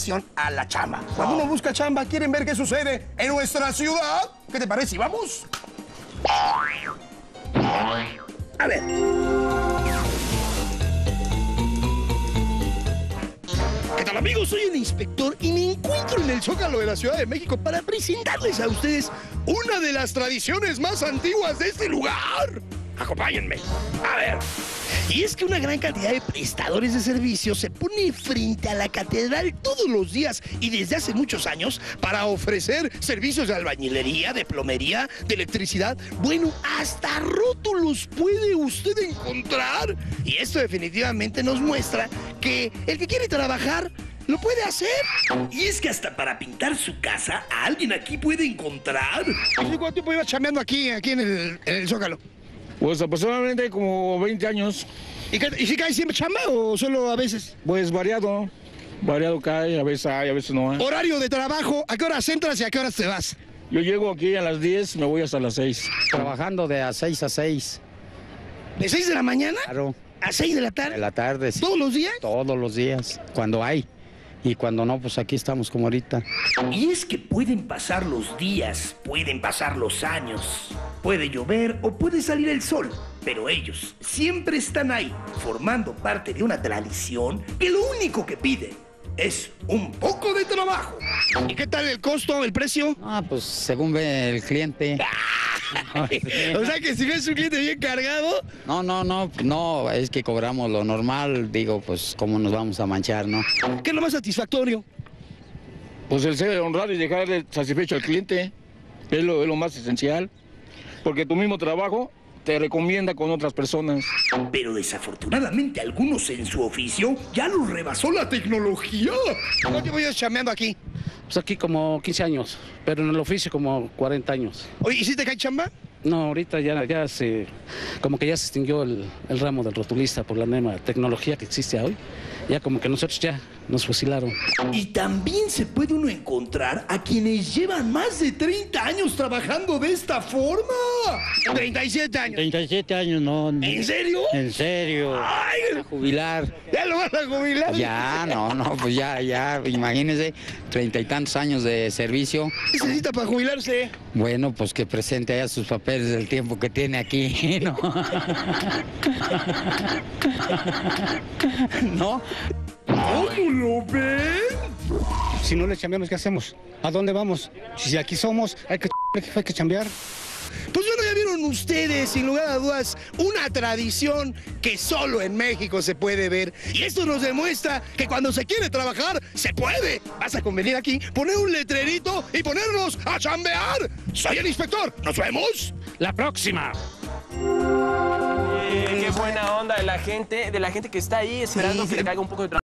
atención a la chamba. Cuando uno busca chamba, quieren ver qué sucede en nuestra ciudad. ¿Qué te parece? ¿Vamos? A ver. ¿Qué tal, amigos? Soy el inspector y me encuentro en el Zócalo de la Ciudad de México para presentarles a ustedes una de las tradiciones más antiguas de este lugar. Acompáñenme. A ver. Y es que una gran cantidad de prestadores de servicios se pone frente a la catedral todos los días y desde hace muchos años para ofrecer servicios de albañilería, de plomería, de electricidad. Bueno, hasta rótulos puede usted encontrar. Y esto definitivamente nos muestra que el que quiere trabajar lo puede hacer. Y es que hasta para pintar su casa, alguien aquí puede encontrar. ¿Cuánto tiempo iba chambeando aquí en el Zócalo? Pues aproximadamente como 20 años. ¿Y si cae siempre chamba o solo a veces? Pues variado cae, a veces hay, a veces no hay. Horario de trabajo, ¿a qué horas entras y a qué horas te vas? Yo llego aquí a las 10, me voy hasta las 6. Trabajando de a 6 a 6. ¿De 6 de la mañana? Claro. ¿A 6 de la tarde? De la tarde, sí. ¿Todos los días? Todos los días, cuando hay. Y cuando no, pues aquí estamos como ahorita. Y es que pueden pasar los días, pueden pasar los años, puede llover o puede salir el sol, pero ellos siempre están ahí, formando parte de una tradición que lo único que pide es un poco de trabajo. ¿Y qué tal el costo, el precio? Ah, pues según ve el cliente. O sea que si ves un cliente bien cargado... No, es que cobramos lo normal, digo, pues cómo nos vamos a manchar, ¿no? ¿Qué es lo más satisfactorio? Pues el ser honrado y dejarle satisfecho al cliente es lo más esencial, porque tu mismo trabajo te recomienda con otras personas. Pero desafortunadamente algunos en su oficio ya los rebasó la tecnología. ¿Cuánto tiempo llevas chambeando aquí? Pues aquí como 15 años, pero en el oficio como 40 años. Oye, ¿y si te cae chamba? No, ahorita como que ya se extinguió el ramo del rotulista por la nueva tecnología que existe hoy. Ya como que nosotros ya nos fusilaron. Y también se puede uno encontrar a quienes llevan más de 30 años trabajando de esta forma. 37 años. 37 años, no. ¿En serio? En serio. Ay, A jubilar. ¿ya lo vas a jubilar? Ya, pues ya, imagínese, 30 y tantos años de servicio. ¿Qué necesita para jubilarse? Bueno, pues que presente allá sus papeles del tiempo que tiene aquí, ¿no? ¿No? ¿Cómo lo ven? Si no le chambeamos, ¿qué hacemos? ¿A dónde vamos? Si aquí somos, hay que chambear. Pues bueno, ya vieron ustedes, sin lugar a dudas, una tradición que solo en México se puede ver. Y esto nos demuestra que cuando se quiere trabajar, se puede. Vas a convenir aquí, poner un letrerito y ponernos a chambear. Soy el inspector. ¡Nos vemos! ¡La próxima! Qué buena onda de la gente que está ahí esperando que le caiga un poco de trabajo.